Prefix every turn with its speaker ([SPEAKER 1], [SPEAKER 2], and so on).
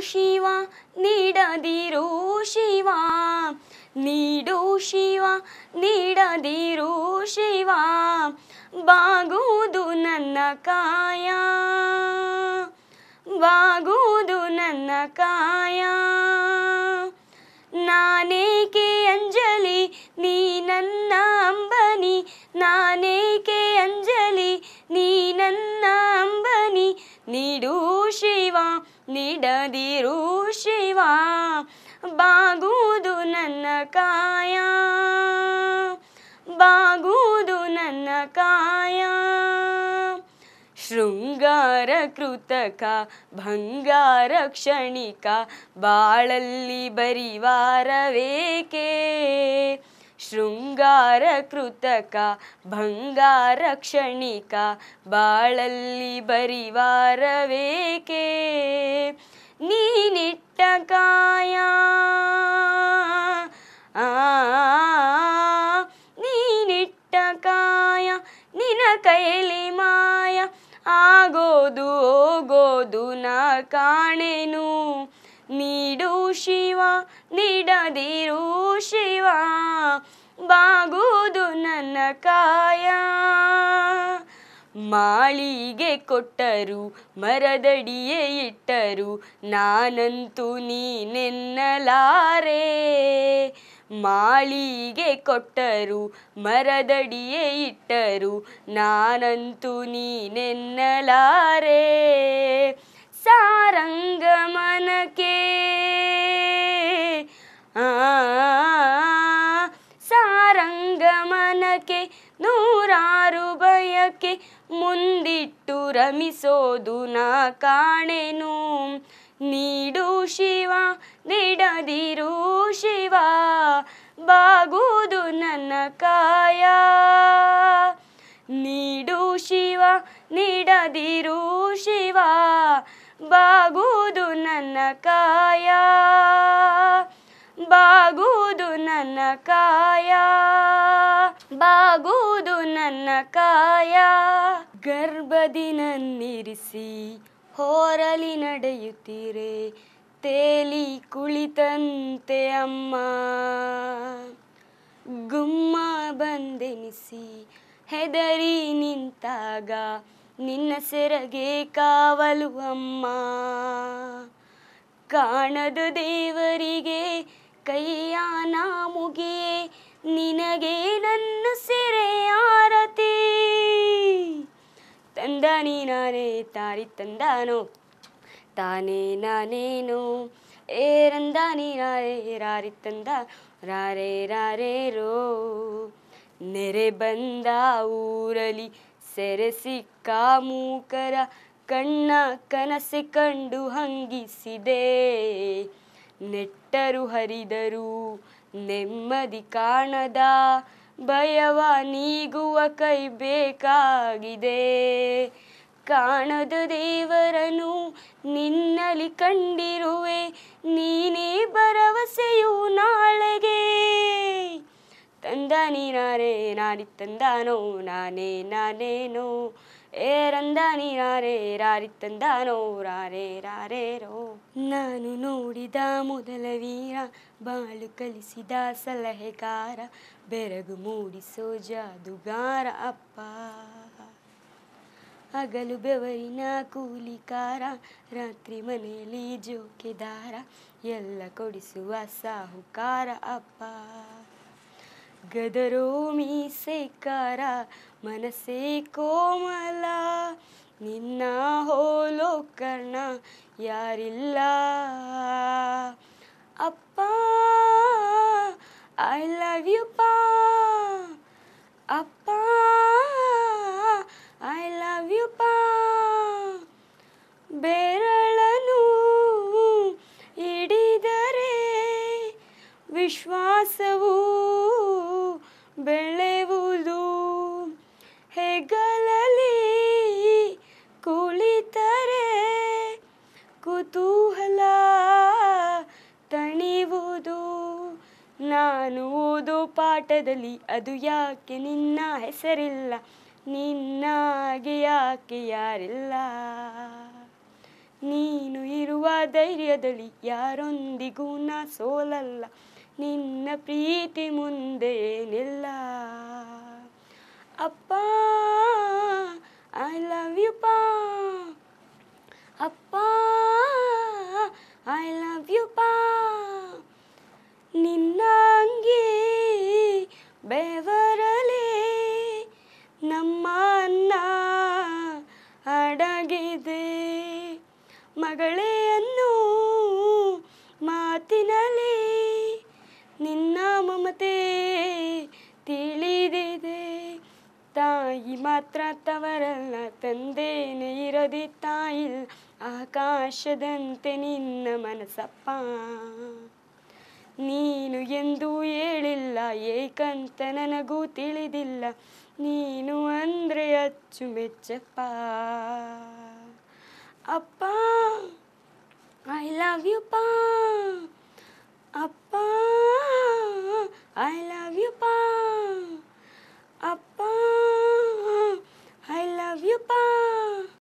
[SPEAKER 1] ಶಿವ ನೀಡದಿರು ಶಿವ, ನೀಡು ಶಿವ ನೀಡದಿರು ಶಿವ, ಬಾಗುವುದು ನನ್ನ ಕಾಯ, ಬಾಗುವುದು ನನ್ನ ಕಾಯ. ನಾನೇಕೆ ಅಂಜಲಿ ನೀ ನನ್ನ ಅಂಬನಿ, ನಾನೇಕೆ ಅಂಜಲಿ ನೀ ನನ್ನ ಅಂಬನಿ, ನೀಡು ಶಿವ ನೀಡದಿರು ಶಿವ, ಬಾಗುವುದು ನನ್ನ ಕಾಯ, ಬಾಗುವುದು ನನ್ನ ಕಾಯ. ಶೃಂಗಾರ ಕೃತಕ ಭಂಗಾರ ಕ್ಷಣಿಕ, ಬಾಳಲ್ಲಿ ಬರಿವಾರವೇಕೆ, ಶೃಂಗಾರ ಕೃತಕ ಭಂಗಾರ ಕ್ಷಣಿಕ, ಬಾಳಲ್ಲಿ ಬರಿವಾರವೇಕೆ. ನೀನಿಟ್ಟ ಕಾಯ ನೀನಿಟ್ಟ ಕಾಯ, ನಿನ ಕೈಲಿ ಮಾಯ ಆಗೋದು ಹೋಗೋದು ನಾ ಕಾಣೆನು, ನೀಡು ಶಿವ ನೀಡದಿರು ಶಿವ, ಬಾಗುವುದು ನನ್ನ ಕಾಯ. ಮಾಳಿಗೆ ಕೊಟ್ಟರು ಮರದಡಿಯೇ ಇಟ್ಟರು, ನಾನಂತೂ ನೀನೆನ್ನಲಾರೆ, ಮಾಳಿಗೆ ಕೊಟ್ಟರು ಮರದಡಿಯೇ ಇಟ್ಟರು, ನಾನಂತೂ ನೀನೆನ್ನಲಾರೆ. ಸಾರಂಗಮನಕ್ಕೆ ಸಾರಂಗಮನಕ್ಕೆ ನೂರಾರು ಬಯಕೆ, ಮುಂದಿಟ್ಟು ರಮಿಸೋದು ನಾ ಕಾಣೆನು, ನೀಡು ಶಿವ ನೀಡದಿರು ಶಿವ, ಬಾಗುವುದು ನನ್ನ ಕಾಯ, ನೀಡು ಶಿವ ನೀಡದಿರು ಶಿವ, ಬಾಗುವುದು ನನ್ನ ಕಾಯ, ಬಾಗುವುದು ನನ್ನ ಕಾಯ, ಬಾಗುವುದು ನನ್ನ ಕಾಯ. ಗರ್ಭದಿ ನನ್ನಿರಿಸಿ ಹೋರಲಿ ನಡೆಯುತ್ತೀರೆ, ತೇಲಿ ಕುಳಿತಂತೆ ಅಮ್ಮ, ಗುಮ್ಮ ಬಂದೆನಿಸಿ ಹೆದರಿ ನಿಂತಾಗ, ನಿನ್ನ ಸೆರಗೆ ಕಾವಲು ಅಮ್ಮ. ಕಾಣದ ದೇವರಿಗೆ ಕೈಯ ನಾ ಮುಗಿಯೇ, ನಿನಗೆ ನನ್ನ ಸೆರೆ ಆರತಿ. ತಂದಾನಿ ನಾನೇ ತಾರಿ ತಂದಾನೋ ತಾನೇ ನಾನೇನು, ಏರಂದಾನಿ ನಾರೇ ರಾರಿ ತಂದ ರಾರೇ ರಾರೇರೋ. ನೆರೆ ಬಂದ ಊರಲಿ ಸೆರೆ ಸಿಕ್ಕ ಮೂಕರ, ಕಣ್ಣ ಕನಸೆ ಕಂಡು ಹಂಗಿಸಿದೆ, ನೆಟ್ಟರು ಹರಿದರು ನೆಮ್ಮದಿ ಕಾಣದ, ಭಯವ ನೀಗುವ ಕೈ ಬೇಕಾಗಿದೆ. ಕಾಣದ ದೇವರನು ನಿನ್ನಲ್ಲಿ ಕಂಡಿರುವೆ, ನೀನೇ ಭರವಸೆಯು ನಾಳೆಗೆ. ತಂದಾನಿ ನಾರೇ ನಾರಿ ತಂದಾನೋ ನಾನೇ ನಾನೇನೋ, ಏರಂದಾನಿ ನಾರೇ ರಾರಿ ತಂದಾನೋ ರಾರೇ ರಾರೇರೋ. ನಾನು ನೋಡಿದ ಮೊದಲ ವೀರ, ಬಾಳು ಕಲಿಸಿದ ಸಲಹೆಗಾರ, ಬೆರಗು ಮೂಡಿಸೋ ಜಾದುಗಾರ ಅಪ್ಪ. ಹಗಲು ಬೆವರಿನ ಕೂಲಿಕಾರ, ರಾತ್ರಿ ಮನೆಯಲ್ಲಿ ಜೋಕೆದಾರ, ಎಲ್ಲ ಕೊಡಿಸುವ ಸಾಹುಕಾರ ಅಪ್ಪ. ಗದರೋ ಮೀಸೆಕಾರ ಮನಸ್ಸೇ ಕೋಮಲ, ನಿನ್ನ ಹೋಲೋ ಕರ್ಣ ಯಾರಿಲ್ಲ ಅಪ್ಪ. ಐ ಲವ್ ಯು ಪಾ ಅಪ್ಪ, ಐ ಲವ್ ಯು ಪಾ. ಬೆರಳನು ಹಿಡಿದರೆ ವಿಶ್ವಾಸವು ಬೆಳೆಯುವುದು, ಹೆಗಲಲ್ಲಿ ಕುಳಿತರೆ ಕುತೂಹಲ ತಣಿವುದು. ನಾನು ಓದೋ ಪಾಠದಲ್ಲಿ ಅದು ಯಾಕೆ ನಿನ್ನ ಹೆಸರಿಲ್ಲ, ನಿನ್ನಾಗೆ ಯಾಕೆ ಯಾರಿಲ್ಲ. ನೀನು ಇರುವ ಧೈರ್ಯದಲ್ಲಿ ಯಾರೊಂದಿಗೂ ನಾ ಸೋಲಲ್ಲ, ನಿನ್ನ ಪ್ರೀತಿ ಮುಂದೆ ಏನಿಲ್ಲ. ಅಪ್ಪ ಐ ಲವ್ ಯು ಪಾ, ಅಪ್ಪ ಐ ಲವ್ ಯು ಪಾ. ನಿನ್ನ ಅಂಗಿ ಬೆವರಲೇ ನಮ್ಮ ಅನ್ನ ಅಡಗಿದೆ, ಮಗಳೇ ಅನ್ನೋ ಮಾತಿನಲ್ಲಿ ನಿನ್ನ ಮಮತೆ ತಿಳಿದಿದೆ. ತಾಯಿ ಮಾತ್ರ ತವರಲ್ಲ, ತಂದೇನೆ ಇರದಿ ತಾಯಿಲ್ಲ, ಆಕಾಶದಂತೆ ನಿನ್ನ ಮನಸ್ಸಪ್ಪ. ನೀನು ಎಂದು ಹೇಳಿಲ್ಲ ಏಕಂತ ನನಗೂ ತಿಳಿದಿಲ್ಲ, ನೀನು ಅಂದರೆ ಅಚ್ಚುಮೆಚ್ಚಪ್ಪ. ಅಪ್ಪ ಐ ಲವ್ ಯು ಪಾ, ಅಪ್ಪ